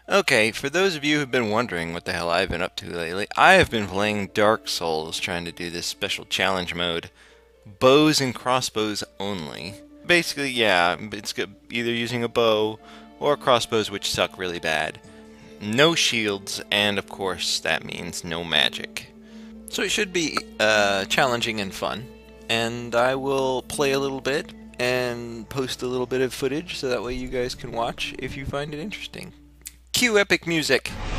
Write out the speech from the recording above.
Okay, for those of you who've been wondering what the hell I've been up to lately, I have been playing Dark Souls trying to do this special challenge mode. Bows and crossbows only. Basically, yeah, it's either using a bow or crossbows which suck really bad. No shields, and of course that means no magic. So it should be challenging and fun. And I will play a little bit and post a little bit of footage so that way you guys can watch if you find it interesting. Cue epic music.